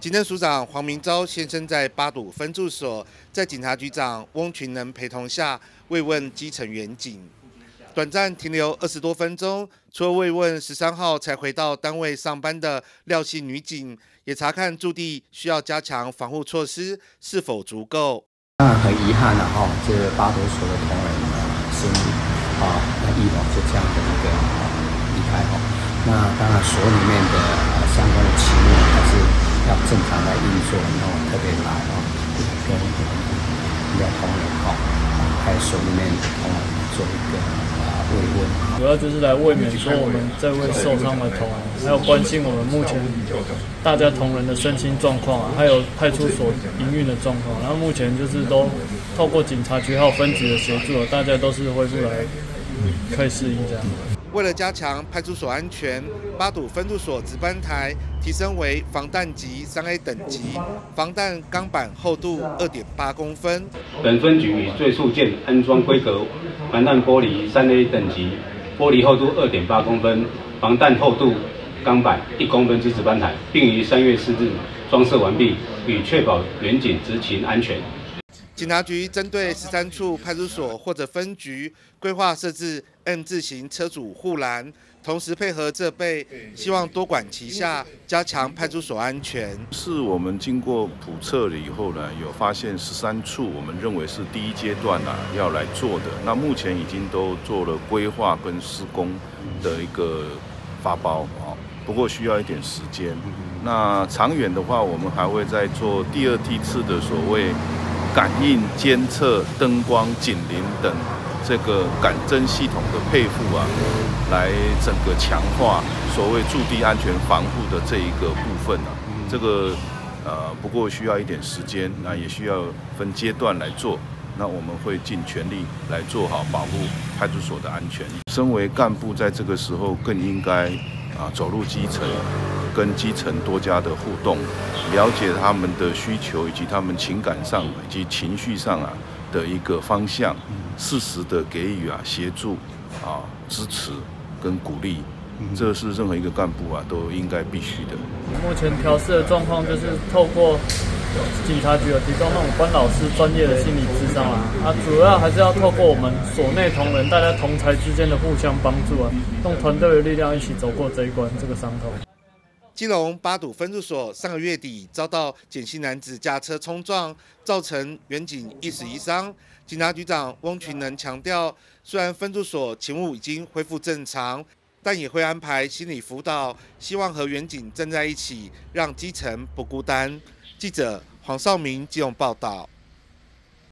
警政署长黄明昭现身在八堵分驻所，在警察局长翁群能陪同下慰问基层员警，短暂停留20多分钟。除了慰问13号才回到单位上班的廖姓女警，也查看驻地需要加强防护措施是否足够。 当然很遗憾了这八堵所的同仁生命那医疗就这样的一个离开那当然所里面的相关的器物还是要正常来运作，特别来跟医疗同仁还有所里面的同仁做一个慰问。 主要就是来慰勉说我们这位受伤的同仁，还有关心我们目前大家同仁的身心状况还有派出所营运的状况。然后目前就是都透过警察局还有分局的协助，大家都是恢复来可以适应这样。 为了加强派出所安全，八堵分驻所值班台提升为防弹级3A 等级，防弹钢板厚度2.8公分。 本分局已最速件安装规格防弹玻璃3A 等级，玻璃厚度2.8公分，防弹厚度钢板1公分之值班台，并于3月4日装设完毕，以确保员警执勤安全。 警察局针对13处派出所或者分局规划设置 M 字形车主护栏，同时配合设备，希望多管齐下，加强派出所安全。 是我们经过普测了以后呢，有发现13处，我们认为是第一阶段要来做的。那目前已经都做了规划跟施工的一个发包不过需要一点时间。那长远的话，我们还会再做第2梯次的所谓感应监测、灯光、警铃等这个感侦系统的配付来整个强化所谓驻地安全防护的这一个部分这个不过需要一点时间，那也需要分阶段来做。那我们会尽全力来做好保护派出所的安全。身为干部，在这个时候更应该走入基层，跟基层多加的互动，了解他们的需求以及他们情感上以及情绪上的一个方向，适时的给予协助支持跟鼓励。这是任何一个干部都应该必须的。 目前调试的状况就是透过警察局有提供那种关老师专业的心理咨商主要还是要透过我们所内同仁大家同才之间的互相帮助用团队的力量一起走过这一关这个伤痛。 基隆八堵分驻所上个月底遭到简姓男子驾车冲撞，造成员警1死1伤。警察局长翁群能强调，虽然分驻所勤务已经恢复正常，但也会安排心理辅导，希望和员警站在一起，让基层不孤单。记者黄少明基隆报道。